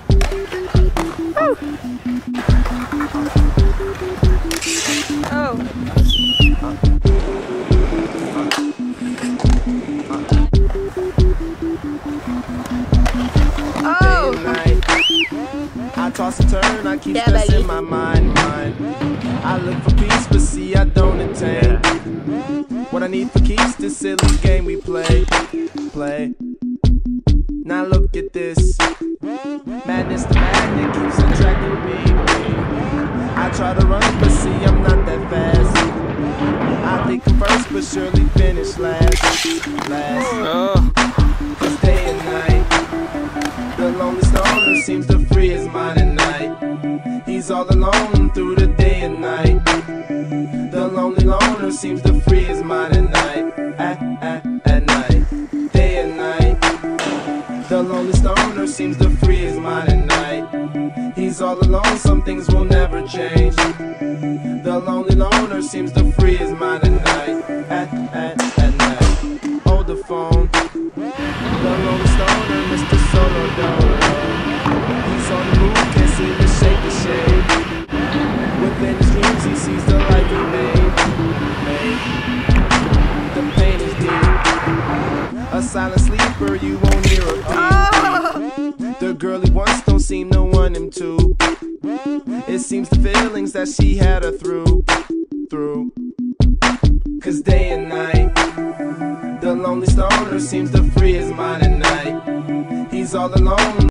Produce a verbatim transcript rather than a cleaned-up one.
Oh. I toss and turn, I keep Yeah, stress baby. in my mind, mind. I look for peace, but see I don't attain. What I need for keeps this silly game we play, play. Now look at this, madness the magnet keeps attracting me. I try to run, but see I'm not that fast. I think I'm first, but surely finish last, last. Oh. Cause day and night, the lonely stoner seems to free his mind at night. He's all alone through the day and night. The lonely loner seems to free his mind at night, at, at, at night, day and night. The lonely stoner seems to free his mind at night. He's all alone, some things will never change. The lonely loner seems to free his mind at night, at, at, at night. Hold the phone, the lonely stoner, Mister Solo Dolo. He's on the move, can't seem to shake the shade. Within his dreams he sees the life he made, made. The pain is deep. A silent sleeper, you won't hear a peep. Oh. The girl he wants don't seem to want him to. It seems the feelings that she had her through, through. Cause day and night, the lonely stoner seems to free his mind at night. He's all alone.